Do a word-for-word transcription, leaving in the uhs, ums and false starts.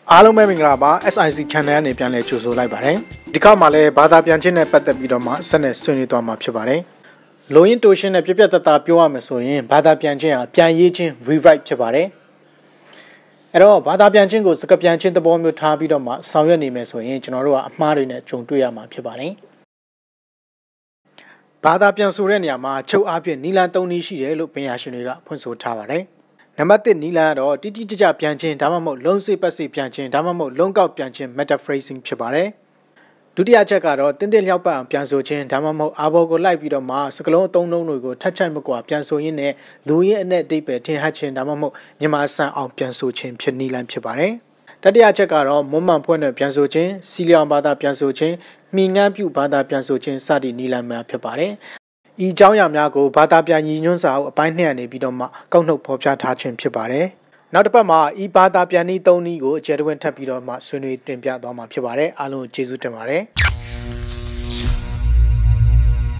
အားလုံးပဲမင်္ဂလာပါ S I C Channel နဲ့ပြန်လည်ကြိုဆိုလိုက်ပါတယ်ဒီကောက်မှာလည်းဘာသာပြန်ခြင်းနဲ့ပတ်သက်ပြီးတော့မှဆက်နဲ့ဆွေးနွေးသွားမှာဖြစ်ပါတယ်လိုရင်းတိုရှင်နဲ့ပြပြတသားပြောရမယ်ဆိုရင်ဘာသာပြန်ခြင်းဟာပြန်ရေးခြင်း rewrite ဖြစ်ပါတယ်အဲ့တော့ဘာသာပြန်ခြင်းကိုစကားပြန်ခြင်းသဘောမျိုးထားပြီးတော့မှဆောင်ရွက်နေမယ်ဆိုရင်ကျွန်တော်တို့ကအမှားတွေနဲ့ကြုံတွေ့ရမှာဖြစ်ပါတယ်ဘာသာပြန်ဆိုတဲ့နေရာမှာချုပ်အားဖြင့်နီလန်၃နည်းရှိတယ်လို့ပညာရှင်တွေကဖွင့်ဆိုထားပါတယ်နံပါတ်၁နီလန်ကတော့တိတိကျကျပြန်ခြင်းဒါမှမဟုတ်လုံးစိပတ်စိပြန်ခြင်းဒါမှမဟုတ်လုံးကောက်ပြန်ခြင်း metaphrasing ဖြစ်ပါတယ်ဒုတိယချက်ကတော့တင်းတင်းလျောက်ပတ်အောင်ပြန်ဆိုခြင်းဒါမှမဟုတ်အာဘော်ကိုလိုက်ပြီးတော့မှစကလုံးအသုံးလုံးတွေကိုထပ်ချိုက်မကွာပြန်ဆိုရင်းနဲ့လူရင်းအနဲ့အတိတ်ပဲထင်ဟပ်ခြင်းဒါမှမဟုတ်မြန်မာစံအောင်ပြန်ဆိုခြင်းဖြစ်နီလန်ဖြစ်ပါတယ်တတိယချက်ကတော့မွမ်းမံဖွဲ့နဲ့ပြန်ဆိုခြင်းစီလျောင်ဘာသာပြန်ဆိုခြင်းမိငန်းပြုဘာသာပြန်ဆိုခြင်းစသည့်နီလန်များဖြစ်ပါတယ်ဤအကြောင်းအရာများကိုဘာသာပြန်ညီညွှန်းစာအုပ်အပိုင်းနှစ်အနေပြီးတော့မှကောက်နှုတ်ဖော်ပြထားခြင်းဖြစ်ပါတယ်နောက်တစ်ပတ်မှာဤဘာသာပြန်နည်းသုံးနည်းကိုအကျယ်တဝင့်ထပ်ပြီးတော့မှဆွေးနွေးတင်ပြသွားမှာဖြစ်ပါတယ်အားလုံးကျေးဇူးတင်ပါတယ်